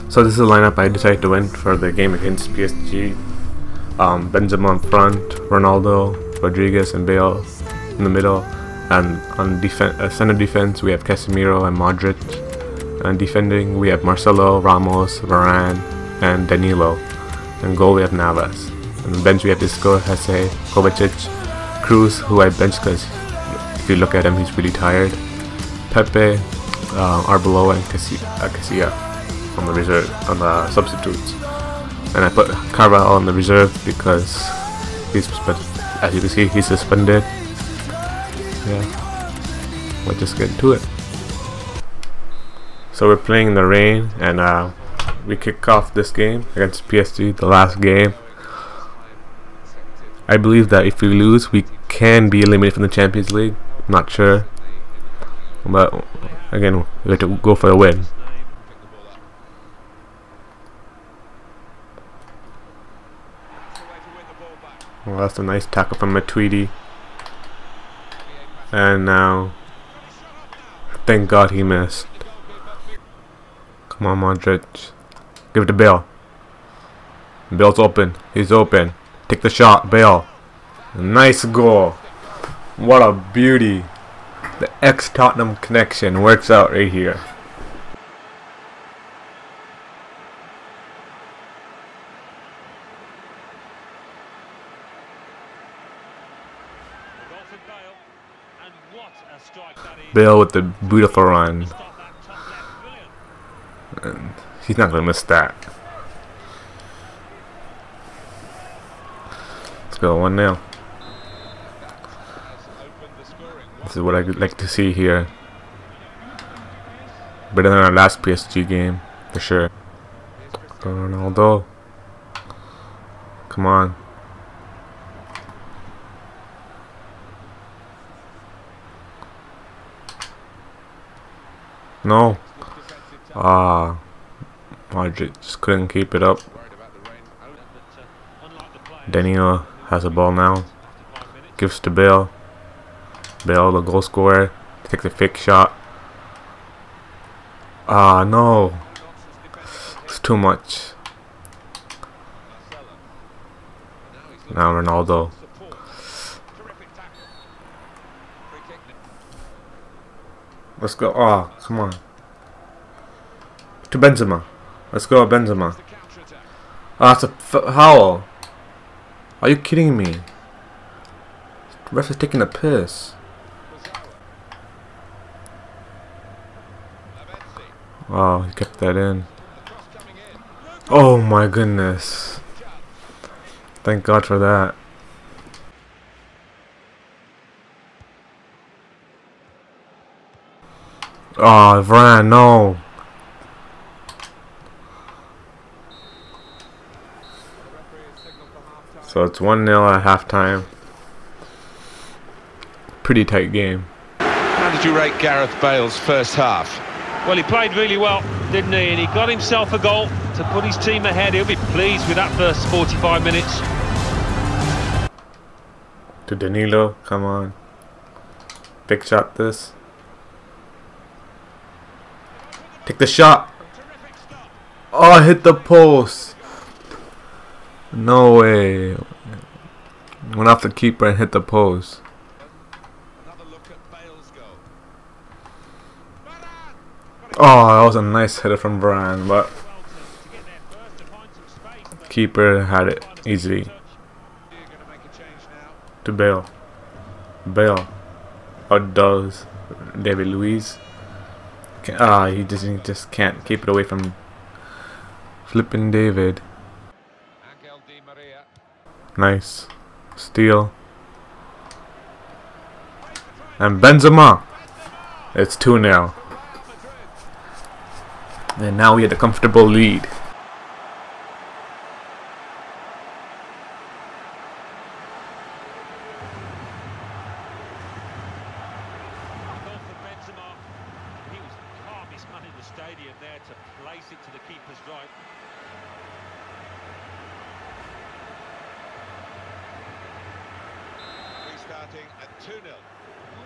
So this is the lineup I decided to win for the game against PSG. Benzema in front, Ronaldo, Rodriguez and Bale in the middle, and on center defense we have Casemiro and Madrid, and defending we have Marcelo, Ramos, Varane and Danilo, and goal we have Navas, and the bench we have Isco, Hesse, Kovacic, Cruz, who I benched because if you look at him he's really tired, Pepe, Arbeloa and Casilla on the reserve, on the substitutes, and I put Carvalho on the reserve because he's, as you can see, he's suspended. Yeah, let's just get into it. So we're playing in the rain, and we kick off this game against PSG, the last game. I believe that if we lose, we can be eliminated from the Champions League. Not sure, but again, we have to go for a win. Well, that's a nice tackle from Matuidi. And now, thank God he missed. Come on, Madrid. Give it to Bale. Bale's open. He's open. Take the shot, Bale. Nice goal. What a beauty. The ex-Tottenham connection works out right here. Bale with the beautiful run. And he's not going to miss that. Let's go 1-0. This is what I would like to see here. Better than our last PSG game, for sure. Go Ronaldo. Come on. No. Madrid just couldn't keep it up. Danilo has a ball now. Gives to Bale. Bale, the goal scorer, takes a fake shot. No. It's too much. Now Ronaldo. Let's go. Come on. To Benzema. Let's go, Benzema. It's a foul. Are you kidding me? The ref is taking a piss. Oh, he kept that in. Oh my goodness. Thank God for that. Oh, Varane, no. So it's 1-0 at halftime. Pretty tight game. How did you rate Gareth Bale's first half? Well, he played really well, didn't he? And he got himself a goal to put his team ahead. He'll be pleased with that first 45 minutes. To Danilo, come on. Big shot this. Take the shot. Oh, hit the post. No way. Went off the keeper and hit the post. Oh, that was a nice header from Varane, but keeper had it easily. To Bale. Bale outdoes David Luiz. He just can't keep it away from flipping David. Nice steal. And Benzema. It's 2-0. And now we had a comfortable lead.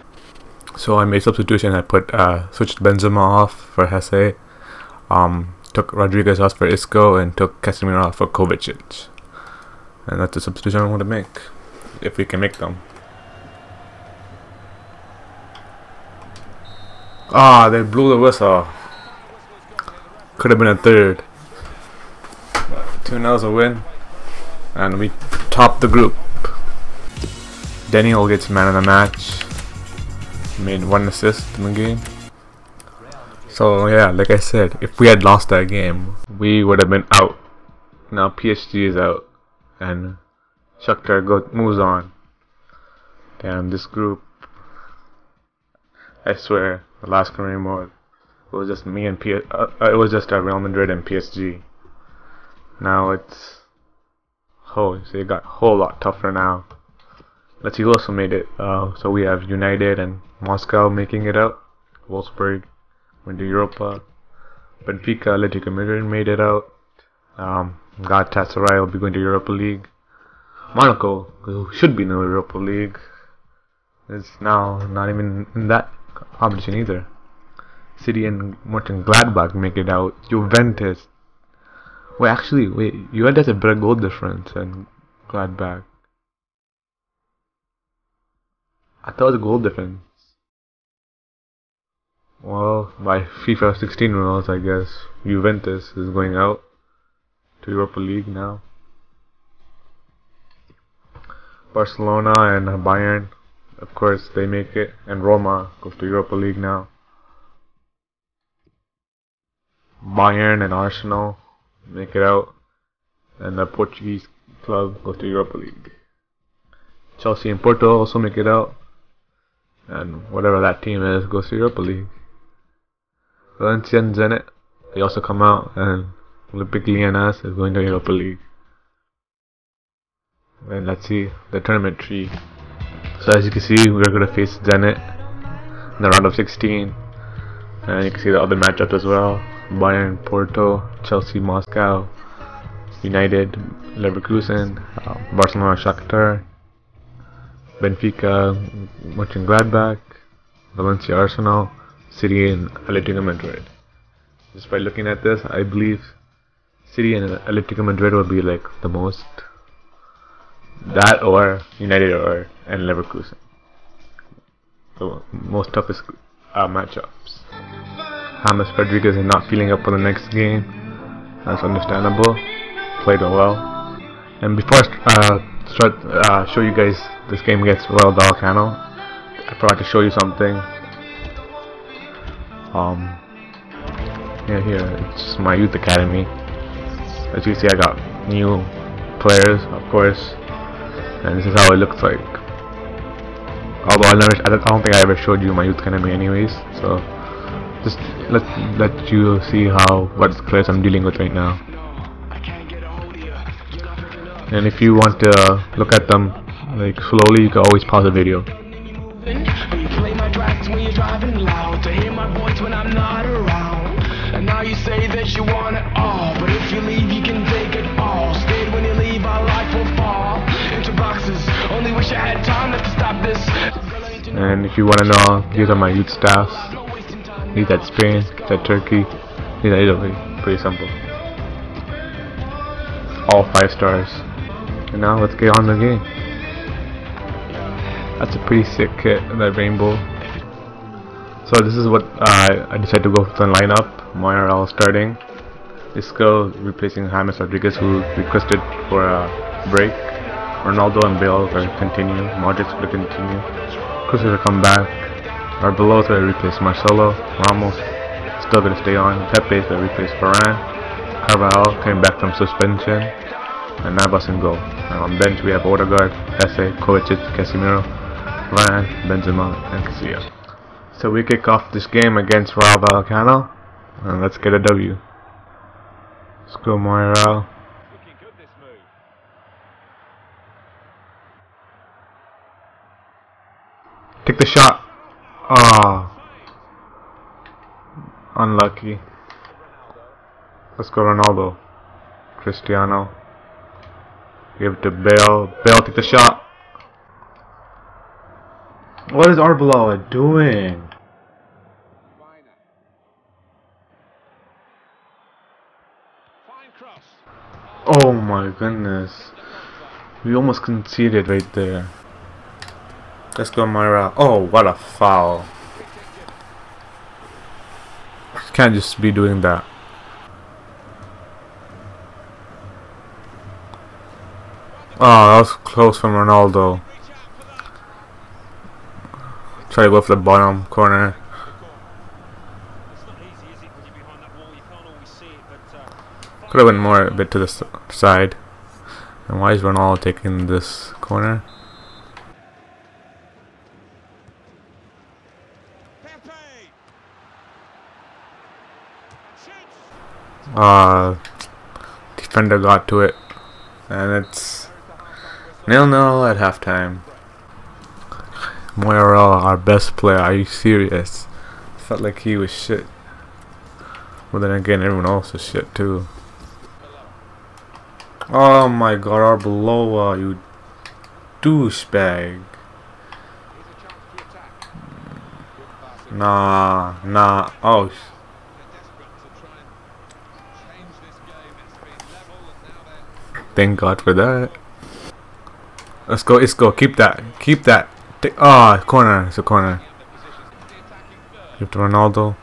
So I made substitution. I put switched Benzema off for Hesse. took Rodriguez off for Isco and took Casemiro off for Kovacic. And that's the substitution I want to make, if we can make them. Ah, they blew the whistle. Could have been a third. 2-0's a win, and we top the group. Daniel gets man of the match. Made 1 assist in the game. So yeah, like I said, if we had lost that game, we would have been out. Now PSG is out, and Shakhtar moves on. Damn, this group. I swear, the last career mode, it was just me and it was just Real Madrid and PSG. Now it's so it got a whole lot tougher now. Let's see who also made it. So we have United and Moscow making it out. Wolfsburg went to Europa. Benfica, Atletico Madrid made it out. Galatasaray will be going to Europa League. Monaco, who should be in the Europa League, is now not even in that competition either. City and Mönchengladbach make it out. Juventus. Wait, Juventus has a better goal difference than Gladbach. I thought it was a goal difference. Well, by FIFA 16 rules, I guess Juventus is going out to Europa League now. Barcelona and Bayern, of course, they make it, and Roma goes to Europa League now. Bayern and Arsenal make it out, and the Portuguese club goes to Europa League. Chelsea and Porto also make it out, and whatever that team is goes to Europa League. Valencia and Zenit, they also come out, and Olympique Lyonnais is going to Europa League. And let's see the tournament tree. So as you can see, we're going to face Zenit in the round of 16, and you can see the other matchups as well. Bayern, Porto, Chelsea, Moscow, United, Leverkusen, Barcelona, Shakhtar, Benfica, Mönchengladbach, Valencia, Arsenal, City and Atletico Madrid. Just by looking at this, I believe City and Atletico Madrid will be like the most, that or United and Leverkusen, the most toughest matchups. James Rodriguez is not feeling up for the next game. That's understandable. Played well. And before I show you guys this game against Rayo Vallecano, I forgot to show you something. Yeah, here it's my youth academy. As you see, I got new players, of course, and this is how it looks like. Although I don't think I ever showed you my youth academy, anyways. So just let you see what players I'm dealing with right now. And if you want to look at them like slowly, you can always pause the video. And now you say that you want it all, but if you leave, you can take it all. Stayed when you leave, our life will fall into boxes. Only wish I had time to stop this. And if you want to know, these are my youth staffs. These at Spain, these at Turkey, these at Italy. Pretty simple. All 5 stars. And now let's get on the game. That's a pretty sick kit, that rainbow. So this is what I decided to go for the lineup. Moirel starting. Isco replacing James Rodriguez, who requested for a break. Ronaldo and Bale will continue. Modric will continue. Cruz will come back. Arbeloa will replace Marcelo. Ramos still going to stay on. Pepe will replace Varane. Carvajal came back from suspension. And Navas in goal. And on bench we have Odegaard, Esse, Kovacic, Casemiro, Varane, Benzema, and Casillas. So we kick off this game against Rayo Vallecano, and let's get a W. Let's go, Moirel. Take the shot. Ah, unlucky. Let's go, Ronaldo. Cristiano. Give it to Bale. Bale, take the shot. What is Arbeloa doing? Oh my goodness. We almost conceded right there. Let's go, Myra. Oh, what a foul. Can't just be doing that. Oh, that was close from Ronaldo. Try to go for the bottom corner. Could have went more a bit to the side. And why is Ronaldo taking this corner? Defender got to it, and it's 0-0 at halftime. Moira, our best player. Are you serious? Felt like he was shit. Well, then again, everyone else was shit too. Oh my god, Arbeloa, you douchebag. Nah. Oh. Thank God for that. Let's go. Keep that. Corner. It's a corner. Give to Ronaldo.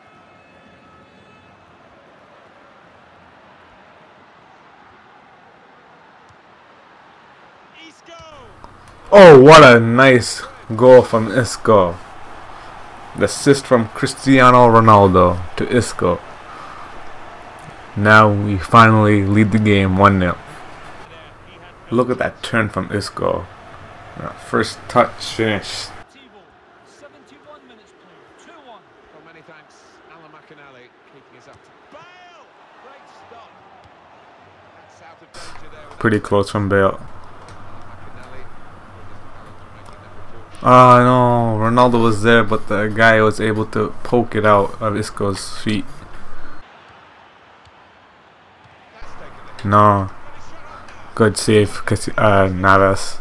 Oh, what a nice goal from Isco. The assist from Cristiano Ronaldo to Isco. Now we finally lead the game 1-0. Look at that turn from Isco. First touch finish. Pretty close from Bale. No, Ronaldo was there, but the guy was able to poke it out of Isco's feet. No. Good save, Navas.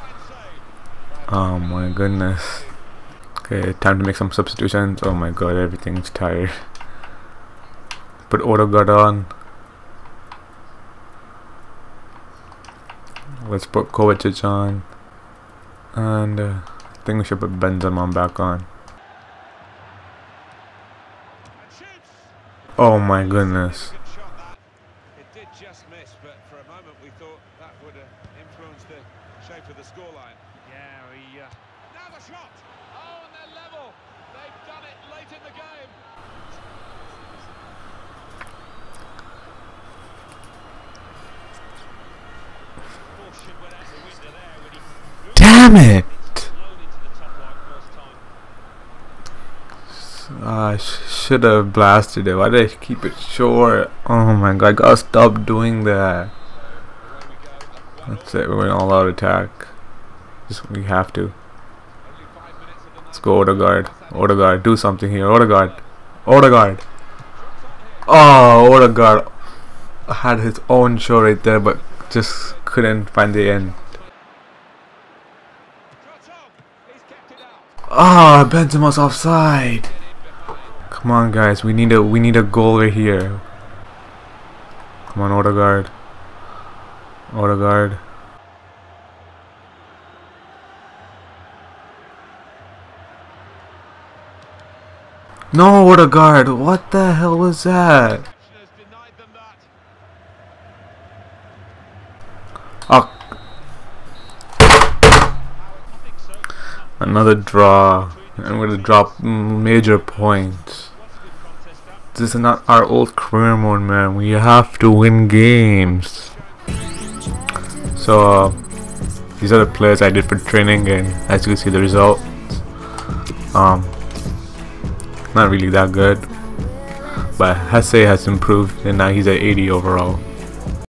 Oh my goodness. Okay, time to make some substitutions. Oh my god, everything's tired. Put Odegaard on. Let's put Kovacic on. And I think we should put Benzema back on. Oh my goodness. It did just miss, but for a moment we thought that would influence the shape of the scoreline. Yeah, now the shot! Oh, and they're level! They've done it late in the game! Damn it! I should have blasted it. Why did I keep it short? Oh my god, I gotta stop doing that. That's it, we're going all out attack. We have to. Let's go, Odegaard, do something here. Odegaard. Oh, Odegaard had his own show right there, but just couldn't find the end. Ah, Benzema's offside. Come on, guys, we need a goal right here. Come on, Odegaard. No, Odegaard. What the hell was that? Oh. Another draw. And we're gonna drop major points. This is not our old career mode, man. We have to win games. So these are the players I did for training, and as you can see the results. Not really that good, but Hesse has improved, and now he's at 80 overall.